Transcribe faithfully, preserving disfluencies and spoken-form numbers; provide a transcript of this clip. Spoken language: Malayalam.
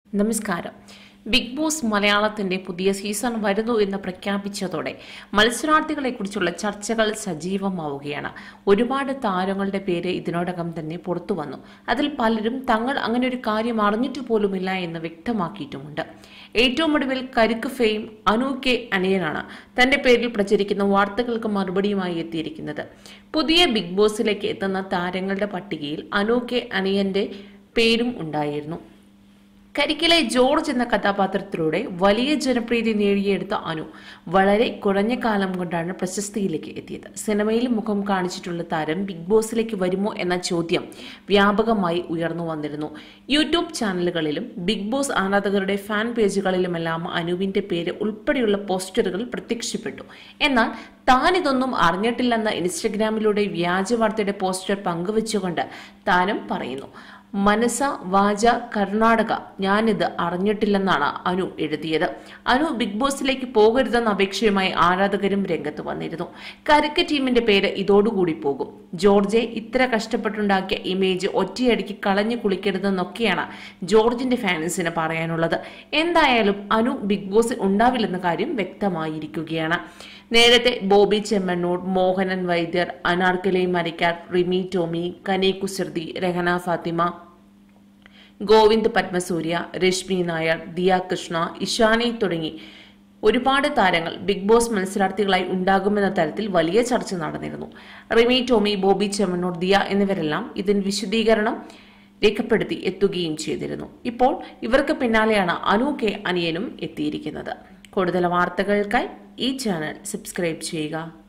നമസ്കാരം. ബിഗ് ബോസ് മലയാളത്തിന്റെ പുതിയ സീസൺ വരുന്നു എന്ന് പ്രഖ്യാപിച്ചതോടെ മത്സരാർത്ഥികളെക്കുറിച്ചുള്ള ചർച്ചകൾ സജീവമാവുകയാണ്. ഒരുപാട് താരങ്ങളുടെ പേര് ഇതിനോടകം തന്നെ പുറത്തു വന്നു. അതിൽ പലരും തങ്ങൾ അങ്ങനെ ഒരു കാര്യം അറിഞ്ഞിട്ട് പോലുമില്ല എന്ന് വ്യക്തമാക്കിയിട്ടുമുണ്ട്. ഏറ്റവും ഒടുവിൽ കരുക്ക് ഫെയിം അനു കെ അനിയനാണ് തന്റെ പേരിൽ പ്രചരിക്കുന്ന വാർത്തകൾക്ക് മറുപടിയുമായി എത്തിയിരിക്കുന്നത്. പുതിയ ബിഗ് ബോസിലേക്ക് എത്തുന്ന താരങ്ങളുടെ പട്ടികയിൽ അനു കെ അനിയന്റെ പേരും ഉണ്ടായിരുന്നു. കരിക്കിലെ ജോർജ് എന്ന കഥാപാത്രത്തിലൂടെ വലിയ ജനപ്രീതി നേടിയെടുത്ത അനു വളരെ കുറഞ്ഞ കാലം കൊണ്ടാണ് പ്രശസ്തിയിലേക്ക് എത്തിയത്. സിനിമയിൽ മുഖം കാണിച്ചിട്ടുള്ള താരം ബിഗ് ബോസിലേക്ക് വരുമോ എന്ന ചോദ്യം വ്യാപകമായി ഉയർന്നു വന്നിരുന്നു. യൂട്യൂബ് ചാനലുകളിലും ബിഗ് ബോസ് ആരാധകരുടെ ഫാൻ പേജുകളിലുമെല്ലാം അനുവിന്റെ പേര് ഉൾപ്പെടെയുള്ള പോസ്റ്ററുകൾ പ്രത്യക്ഷപ്പെട്ടു. എന്നാൽ താൻ ഇതൊന്നും അറിഞ്ഞിട്ടില്ലെന്ന ഇൻസ്റ്റഗ്രാമിലൂടെ വ്യാജ വാർത്തയുടെ പോസ്റ്റർ പങ്കുവച്ചുകൊണ്ട് താരം പറയുന്നു. മനസ വാച കർണാടക, ഞാനിത് അറിഞ്ഞിട്ടില്ലെന്നാണ് അനു എഴുതിയത്. അനു ബിഗ് ബോസിലേക്ക് പോകരുതെന്ന അപേക്ഷയുമായി ആരാധകരും രംഗത്ത് വന്നിരുന്നു. കരുക്ക് ടീമിന്റെ പേര് ഇതോടുകൂടി പോകും. ജോർജെ ഇത്ര കഷ്ടപ്പെട്ടുണ്ടാക്കിയ ഇമേജ് ഒറ്റയടിക്ക് കളഞ്ഞു കുളിക്കരുതെന്നൊക്കെയാണ് ജോർജിന്റെ ഫാൻസിന് പറയാനുള്ളത്. എന്തായാലും അനു ബിഗ് ബോസിൽ ഉണ്ടാവില്ലെന്ന കാര്യം വ്യക്തമായിരിക്കുകയാണ്. നേരത്തെ ബോബി ചെമ്മണ്ണൂർ, മോഹനൻ വൈദ്യർ, അനാർക്കലി മരിക്കാർ, റിമി ടോമി, കനി കുസൃതി, രഹന ഫാത്തിമ, ഗോവിന്ദ് പത്മസൂര്യ, രശ്മി നായർ, ദിയ കൃഷ്ണ, ഇഷാനി തുടങ്ങി ഒരുപാട് താരങ്ങൾ ബിഗ് ബോസ് മത്സരാർത്ഥികളായി ഉണ്ടാകുമെന്ന തരത്തിൽ വലിയ ചർച്ച നടന്നിരുന്നു. റിമി ടോമി, ബോബി ചെമ്മണ്ണൂർ, ദിയ എന്നിവരെല്ലാം ഇതിന് വിശദീകരണം രേഖപ്പെടുത്തി എത്തുകയും ചെയ്തിരുന്നു. ഇപ്പോൾ ഇവർക്ക് പിന്നാലെയാണ് അനു കെ അനിയനും എത്തിയിരിക്കുന്നത്. കൂടുതൽ വാർത്തകൾക്കായി ഈ ചാനൽ സബ്സ്ക്രൈബ് ചെയ്യുക.